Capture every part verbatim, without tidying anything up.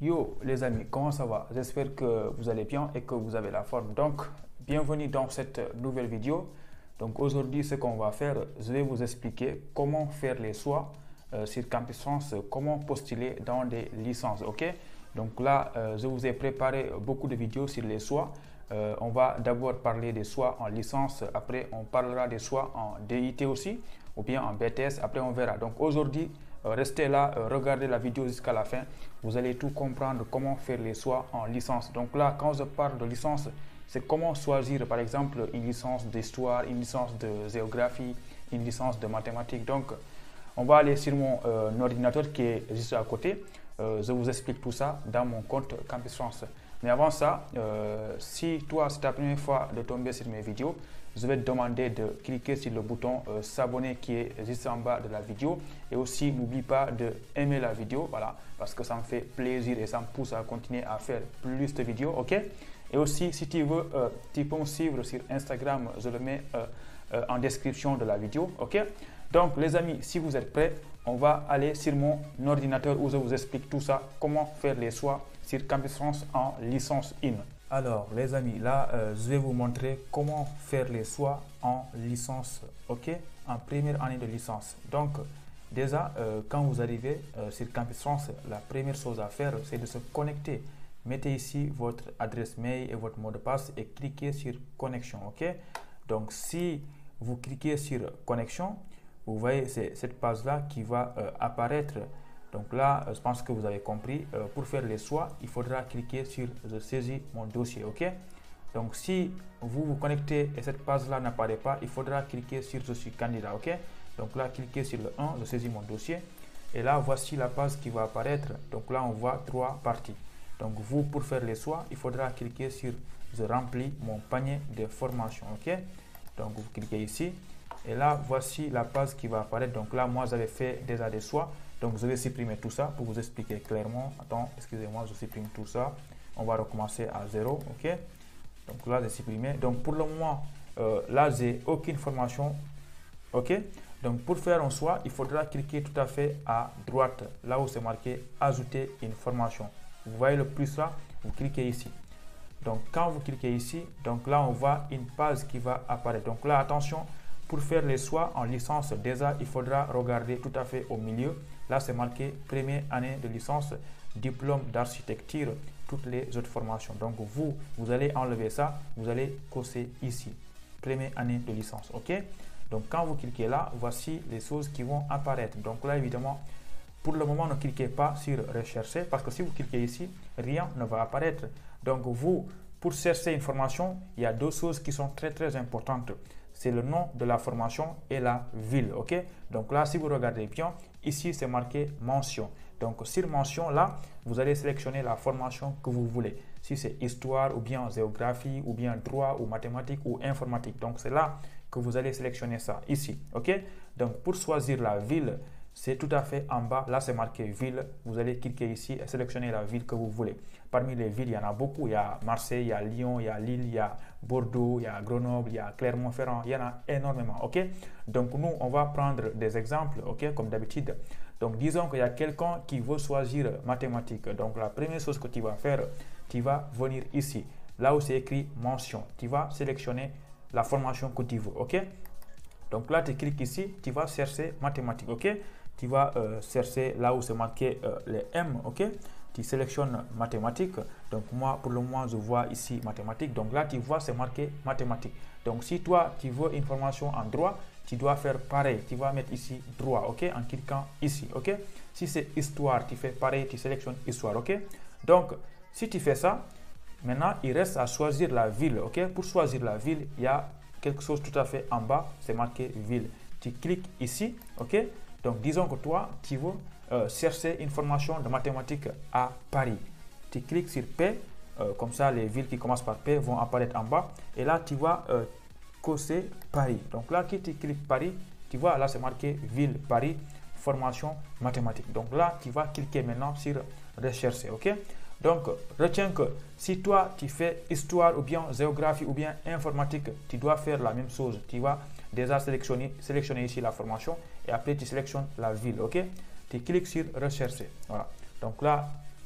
Yo les amis, comment ça va? J'espère que vous allez bien et que vous avez la forme. Donc, bienvenue dans cette nouvelle vidéo. Donc aujourd'hui, ce qu'on va faire, je vais vous expliquer comment faire les choix euh, sur Campus France, comment postuler dans des licences, ok? Donc là, euh, je vous ai préparé beaucoup de vidéos sur les choix. Euh, on va d'abord parler des choix en licence, après on parlera des choix en D I T aussi, ou bien en B T S, après on verra. Donc aujourd'hui, euh, restez là, euh, regardez la vidéo jusqu'à la fin, vous allez tout comprendre comment faire les choix en licence. Donc là, quand je parle de licence, c'est comment choisir par exemple une licence d'histoire, une licence de géographie, une licence de mathématiques. Donc on va aller sur mon euh, ordinateur qui est juste à côté. Euh, je vous explique tout ça dans mon compte Campus France. Mais avant ça, euh, si toi c'est ta première fois de tomber sur mes vidéos, je vais te demander de cliquer sur le bouton euh, s'abonner qui est juste en bas de la vidéo. Et aussi, n'oublie pas de aimer la vidéo, voilà, parce que ça me fait plaisir et ça me pousse à continuer à faire plus de vidéos, ok? Et aussi, si tu veux, euh, tu peux me suivre sur Instagram, je le mets euh, euh, en description de la vidéo, ok? Donc, les amis, si vous êtes prêts, on va aller sur mon ordinateur où je vous explique tout ça, comment faire les choix sur Campus France en licence un. Alors, les amis, là, euh, je vais vous montrer comment faire les choix en licence, ok? En première année de licence. Donc, déjà, euh, quand vous arrivez euh, sur Campus France, la première chose à faire, c'est de se connecter. Mettez ici votre adresse mail et votre mot de passe et cliquez sur connexion, ok? Donc, si vous cliquez sur connexion, vous voyez, c'est cette page-là qui va euh, apparaître. Donc là, euh, je pense que vous avez compris. Euh, pour faire les choix, il faudra cliquer sur « Je saisis mon dossier ». Ok. Donc si vous vous connectez et cette page-là n'apparaît pas, il faudra cliquer sur « Je suis candidat ». Ok. Donc là, cliquez sur le un, « Je saisis mon dossier ». Et là, voici la page qui va apparaître. Donc là, on voit trois parties. Donc vous, pour faire les choix, il faudra cliquer sur « Je remplis mon panier de formation ». Ok. Donc vous cliquez ici. Et là, voici la page qui va apparaître. Donc là, moi, j'avais fait déjà des choix. Donc, je vais supprimer tout ça pour vous expliquer clairement. Attends, excusez-moi, je supprime tout ça. On va recommencer à zéro, ok? Donc là, j'ai supprimé. Donc, pour le moment, euh, là, j'ai aucune formation, ok? Donc, pour faire un choix, il faudra cliquer tout à fait à droite, là où c'est marqué « Ajouter une formation ». Vous voyez le plus là, vous cliquez ici. Donc, quand vous cliquez ici, donc là, on voit une page qui va apparaître. Donc là, attention, pour faire les choix en licence, déjà, il faudra regarder tout à fait au milieu. Là, c'est marqué première année de licence, diplôme d'architecture, toutes les autres formations. Donc, vous, vous allez enlever ça, vous allez cocher ici, première année de licence. OK? Donc, quand vous cliquez là, voici les choses qui vont apparaître. Donc là, évidemment, pour le moment, ne cliquez pas sur rechercher parce que si vous cliquez ici, rien ne va apparaître. Donc, vous, pour chercher une formation, il y a deux choses qui sont très, très importantes. C'est le nom de la formation et la ville, ok? Donc là, si vous regardez bien, ici, c'est marqué mention. Donc, sur mention, là, vous allez sélectionner la formation que vous voulez. Si c'est histoire ou bien géographie ou bien droit ou mathématiques ou informatique. Donc, c'est là que vous allez sélectionner ça, ici, ok? Donc, pour choisir la ville, c'est tout à fait en bas. Là, c'est marqué ville. Vous allez cliquer ici et sélectionner la ville que vous voulez. Parmi les villes, il y en a beaucoup. Il y a Marseille, il y a Lyon, il y a Lille, il y a Bordeaux, il y a Grenoble, il y a Clermont-Ferrand. Il y en a énormément. OK? Donc, nous, on va prendre des exemples, OK, comme d'habitude. Donc, disons qu'il y a quelqu'un qui veut choisir mathématiques. Donc, la première chose que tu vas faire, tu vas venir ici. Là où c'est écrit mention. Tu vas sélectionner la formation que tu veux. OK? Donc, là, tu cliques ici. Tu vas chercher mathématiques. OK? Tu vas euh, chercher là où c'est marqué euh, les M, ok? Tu sélectionnes mathématiques. Donc moi, pour le moment, je vois ici mathématiques. Donc là, tu vois, c'est marqué mathématiques. Donc si toi, tu veux une formation en droit, tu dois faire pareil. Tu vas mettre ici droit, ok? En cliquant ici, ok? Si c'est histoire, tu fais pareil, tu sélectionnes histoire, ok? Donc, si tu fais ça, maintenant, il reste à choisir la ville, ok? Pour choisir la ville, il y a quelque chose tout à fait en bas, c'est marqué ville. Tu cliques ici, ok? Donc, disons que toi, tu veux euh, chercher une formation de mathématiques à Paris. Tu cliques sur P, euh, comme ça, les villes qui commencent par P vont apparaître en bas. Et là, tu vas euh, cocher Paris. Donc là, quand tu cliques Paris, tu vois, là, c'est marqué ville Paris, formation mathématiques. Donc là, tu vas cliquer maintenant sur rechercher, ok? Donc, retiens que si toi, tu fais histoire ou bien géographie ou bien informatique, tu dois faire la même chose. Tu vas déjà sélectionner, sélectionner ici la formation et après, tu sélectionnes la ville, ok? Tu cliques sur rechercher. Voilà. Donc là,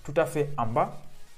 tout à fait en bas,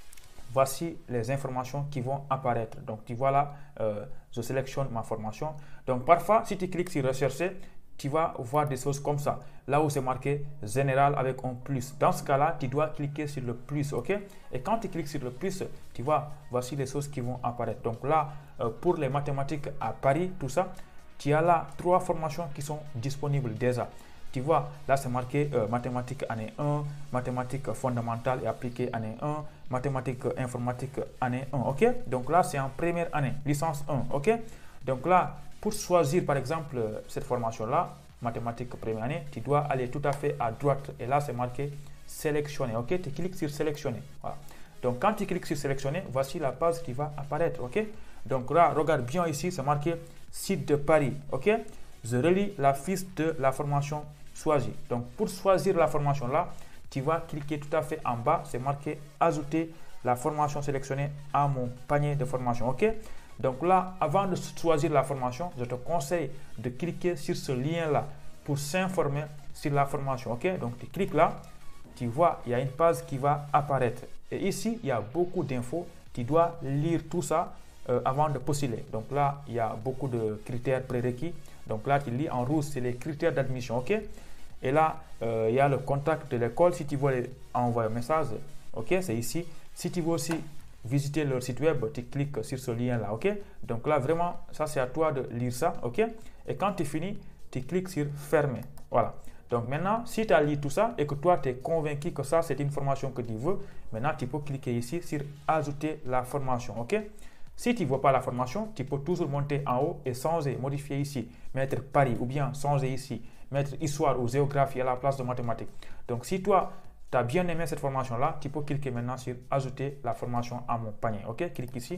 voici les informations qui vont apparaître. Donc, tu vois là, euh, je sélectionne ma formation. Donc, parfois, si tu cliques sur rechercher, tu vas voir des choses comme ça. Là où c'est marqué général avec un plus. Dans ce cas-là, tu dois cliquer sur le plus, ok? Et quand tu cliques sur le plus, tu vois, voici les choses qui vont apparaître. Donc là, euh, pour les mathématiques à Paris, tout ça, tu as là trois formations qui sont disponibles déjà. Tu vois, là c'est marqué euh, mathématiques année un, mathématiques fondamentales et appliquées année un, mathématiques informatiques année un, ok? Donc là, c'est en première année, licence un, ok? Donc là, pour choisir par exemple cette formation-là, mathématiques première année, tu dois aller tout à fait à droite et là c'est marqué sélectionner, ok? Tu cliques sur sélectionner, voilà. Donc quand tu cliques sur sélectionner, voici la page qui va apparaître, ok? Donc là, regarde bien ici, c'est marqué site de Paris, ok? Je relis la fiche de la formation choisie. Donc pour choisir la formation là, tu vas cliquer tout à fait en bas, c'est marqué ajouter la formation sélectionnée à mon panier de formation, ok? Donc là, avant de choisir la formation, je te conseille de cliquer sur ce lien-là pour s'informer sur la formation. Ok? Donc tu cliques là, tu vois, il y a une page qui va apparaître. Et ici, il y a beaucoup d'infos. Tu dois lire tout ça euh, avant de postuler. Donc là, il y a beaucoup de critères prérequis. Donc là, tu lis en rouge, c'est les critères d'admission. Ok? Et là, euh, il y a le contact de l'école. Si tu veux envoyer un message, ok, c'est ici. Si tu veux aussi visiter leur site web, tu cliques sur ce lien là, ok? Donc là, vraiment, ça c'est à toi de lire ça, ok? Et quand tu finis, tu cliques sur fermer, voilà. Donc maintenant, si tu as lu tout ça et que toi, tu es convaincu que ça, c'est une formation que tu veux, maintenant, tu peux cliquer ici sur ajouter la formation, ok? Si tu ne vois pas la formation, tu peux toujours monter en haut et changer, modifier ici, mettre Paris ou bien changer ici, mettre histoire ou géographie à la place de mathématiques. Donc si toi, tu as bien aimé cette formation-là, tu peux cliquer maintenant sur ajouter la formation à mon panier. Ok, clique ici.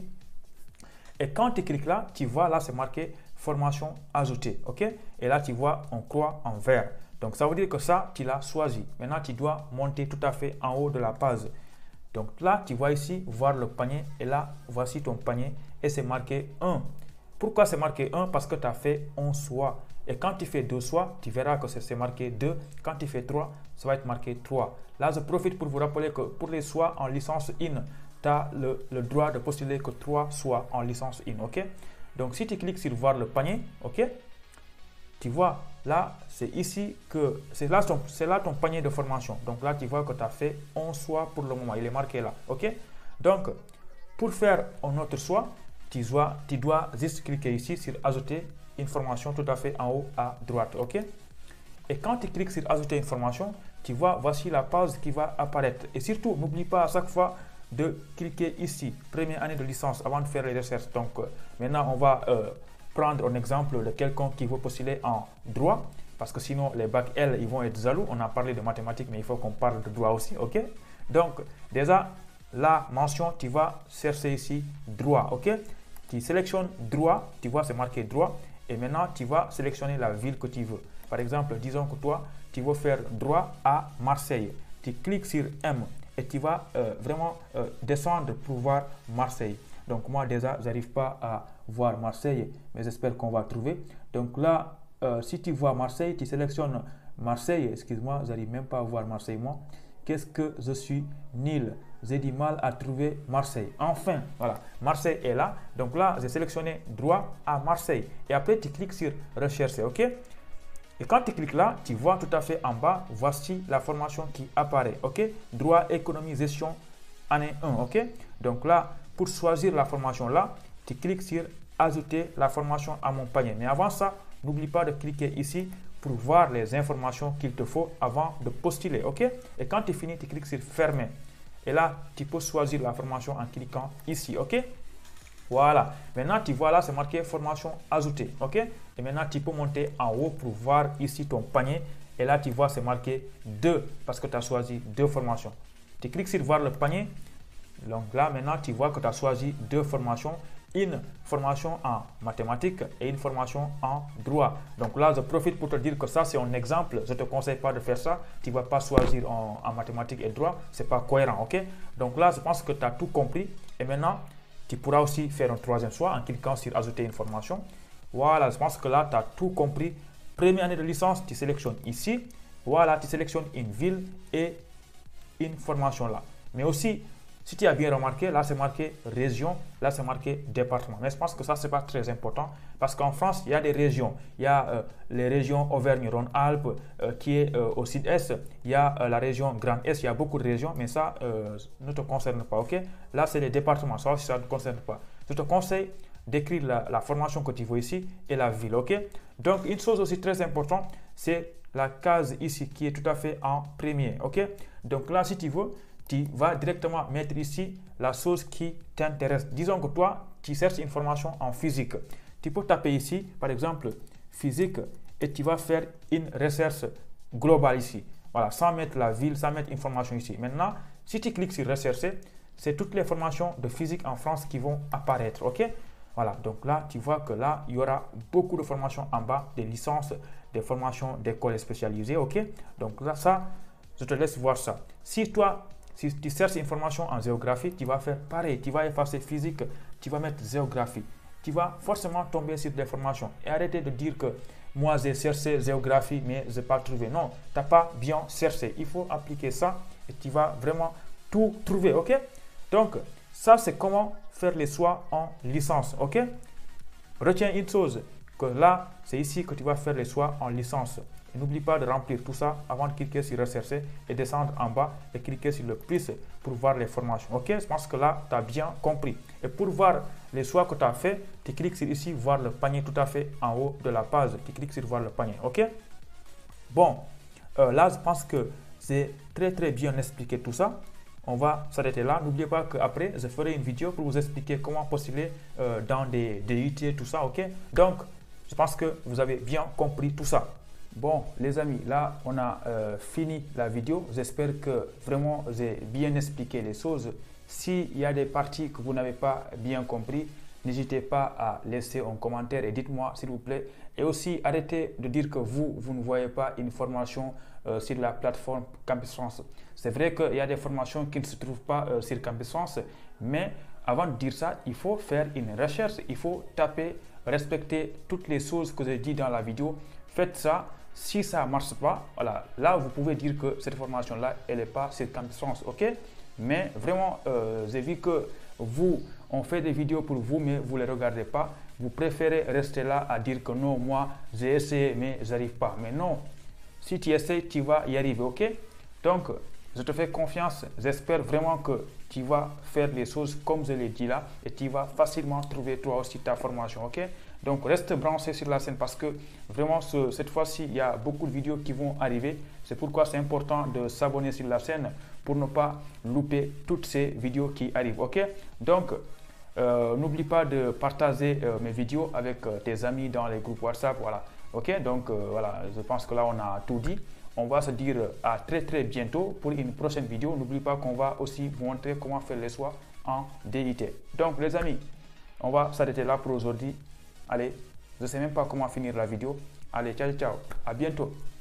Et quand tu cliques là, tu vois là, c'est marqué formation ajoutée. Ok, et là, tu vois on croix en vert. Donc, ça veut dire que ça, tu l'as choisi. Maintenant, tu dois monter tout à fait en haut de la page. Donc là, tu vois ici, voir le panier. Et là, voici ton panier. Et c'est marqué un. Pourquoi c'est marqué un? Parce que tu as fait un choix. Et quand tu fais deux choix, tu verras que c'est marqué deux. Quand tu fais trois, ça va être marqué trois. Là, je profite pour vous rappeler que pour les choix en licence un, tu as le, le droit de postuler que trois choix en licence un. Ok? Donc, si tu cliques sur voir le panier, ok? Tu vois, là, c'est ici que c'est là, ton, là ton panier de formation. Donc là, tu vois que tu as fait un choix pour le moment. Il est marqué là. Ok? Donc, pour faire un autre choix, tu dois, tu dois juste cliquer ici sur ajouter une formation tout à fait en haut à droite. Ok? Et quand tu cliques sur ajouter une formation, tu vois, voici la page qui va apparaître. Et surtout, n'oublie pas à chaque fois de cliquer ici, première année de licence, avant de faire les recherches. Donc, euh, maintenant, on va euh, prendre un exemple de quelqu'un qui veut postuler en droit, parce que sinon, les bacs L, ils vont être jaloux. On a parlé de mathématiques, mais il faut qu'on parle de droit aussi. Ok? Donc, déjà, la mention, tu vas chercher ici droit. Ok? Tu sélectionnes droit, tu vois, c'est marqué droit. Et maintenant, tu vas sélectionner la ville que tu veux. Par exemple, disons que toi, tu veux faire droit à Marseille. Tu cliques sur M et tu vas euh, vraiment euh, descendre pour voir Marseille. Donc moi déjà, j'arrive pas à voir Marseille, mais j'espère qu'on va trouver. Donc là, euh, si tu vois Marseille, tu sélectionnes Marseille. Excuse-moi, j'arrive même pas à voir Marseille moi. Qu'est-ce que je suis nul. J'ai du mal à trouver Marseille. Enfin, voilà, Marseille est là. Donc là, j'ai sélectionné droit à Marseille. Et après, tu cliques sur rechercher, ok? Et quand tu cliques là, tu vois tout à fait en bas, voici la formation qui apparaît, ok? Droit, économie, gestion, année un, ok? Donc là, pour choisir la formation là, tu cliques sur ajouter la formation à mon panier. Mais avant ça, n'oublie pas de cliquer ici pour voir les informations qu'il te faut avant de postuler, ok? Et quand tu finis, tu cliques sur fermer. Et là, tu peux choisir la formation en cliquant ici, ok? Voilà. Maintenant, tu vois là, c'est marqué formation ajoutée, ok? Et maintenant, tu peux monter en haut pour voir ici ton panier. Et là, tu vois, c'est marqué deux parce que tu as choisi deux formations. Tu cliques sur voir le panier. Donc là, maintenant, tu vois que tu as choisi deux formations. Une formation en mathématiques et une formation en droit. Donc là, je profite pour te dire que ça, c'est un exemple. Je ne te conseille pas de faire ça. Tu ne vas pas choisir en, en mathématiques et droit. Ce n'est pas cohérent, ok? Donc là, je pense que tu as tout compris. Et maintenant, tu pourras aussi faire un troisième choix en cliquant sur ajouter une formation. Voilà, je pense que là, tu as tout compris. Première année de licence, tu sélectionnes ici. Voilà, tu sélectionnes une ville et une formation là. Mais aussi, si tu as bien remarqué, là c'est marqué région, là c'est marqué département. Mais je pense que ça, ce n'est pas très important parce qu'en France, il y a des régions. Il y a euh, les régions Auvergne-Rhône-Alpes euh, qui est euh, au sud-est. Il y a euh, la région Grand Est. Il y a beaucoup de régions, mais ça euh, ne te concerne pas. Ok? Là, c'est les départements. Ça aussi, ça ne te concerne pas. Je te conseille d'écrire la, la formation que tu vois ici et la ville. Ok? Donc, une chose aussi très importante, c'est la case ici qui est tout à fait en premier. Ok? Donc là, si tu veux, tu vas directement mettre ici la chose qui t'intéresse. Disons que toi, tu cherches une formation en physique. Tu peux taper ici, par exemple, physique, et tu vas faire une recherche globale ici. Voilà, sans mettre la ville, sans mettre une formation ici. Maintenant, si tu cliques sur rechercher, c'est toutes les formations de physique en France qui vont apparaître. Ok? Voilà, donc là, tu vois que là, il y aura beaucoup de formations en bas, des licences, des formations d'écoles spécialisées. Ok? Donc là, ça, je te laisse voir ça. Si toi, si tu cherches une formation en géographie, tu vas faire pareil. Tu vas effacer physique, tu vas mettre géographie. Tu vas forcément tomber sur des formations. Et arrêtez de dire que moi, j'ai cherché géographie, mais je n'ai pas trouvé. Non, tu n'as pas bien cherché. Il faut appliquer ça et tu vas vraiment tout trouver. OK? Donc, ça, c'est comment faire les choix en licence. OK? Retiens une chose, que là, c'est ici que tu vas faire les choix en licence. N'oublie pas de remplir tout ça avant de cliquer sur rechercher et descendre en bas et cliquer sur le plus pour voir les formations. Ok, je pense que là, tu as bien compris. Et pour voir les choix que tu as fait, tu cliques sur ici, voir le panier tout à fait en haut de la page. Tu cliques sur voir le panier. Ok. Bon, euh, là, je pense que c'est très très bien expliqué tout ça. On va s'arrêter là. N'oubliez pas qu'après, je ferai une vidéo pour vous expliquer comment postuler euh, dans des, des U T, tout ça. Ok. Donc, je pense que vous avez bien compris tout ça. Bon, les amis, là, on a euh, fini la vidéo. J'espère que vraiment j'ai bien expliqué les choses. S'il y a des parties que vous n'avez pas bien compris, n'hésitez pas à laisser un commentaire et dites-moi s'il vous plaît. Et aussi, arrêtez de dire que vous, vous ne voyez pas une formation euh, sur la plateforme Campus France. C'est vrai qu'il y a des formations qui ne se trouvent pas euh, sur Campus France, mais avant de dire ça, il faut faire une recherche. Il faut taper, respecter toutes les choses que j'ai dit dans la vidéo. Faites ça. Si ça ne marche pas, voilà, là, vous pouvez dire que cette formation-là, elle n'est pas sur Campus France, ok? Mais vraiment, euh, j'ai vu que vous, on fait des vidéos pour vous, mais vous ne les regardez pas. Vous préférez rester là à dire que non, moi, j'ai essayé, mais je n'arrive pas. Mais non, si tu essaies, tu vas y arriver, ok? Donc, je te fais confiance. J'espère vraiment que tu vas faire les choses comme je l'ai dit là et tu vas facilement trouver toi aussi ta formation, ok? Donc, reste branché sur la chaîne parce que vraiment, ce, cette fois-ci, il y a beaucoup de vidéos qui vont arriver. C'est pourquoi c'est important de s'abonner sur la chaîne pour ne pas louper toutes ces vidéos qui arrivent. Ok? Donc, euh, n'oublie pas de partager euh, mes vidéos avec euh, tes amis dans les groupes WhatsApp. Voilà. Ok? Donc, euh, voilà, je pense que là, on a tout dit. On va se dire à très très bientôt pour une prochaine vidéo. N'oublie pas qu'on va aussi vous montrer comment faire les choix en D I T. Donc, les amis, on va s'arrêter là pour aujourd'hui. Allez, je ne sais même pas comment finir la vidéo. Allez, ciao, ciao. À bientôt.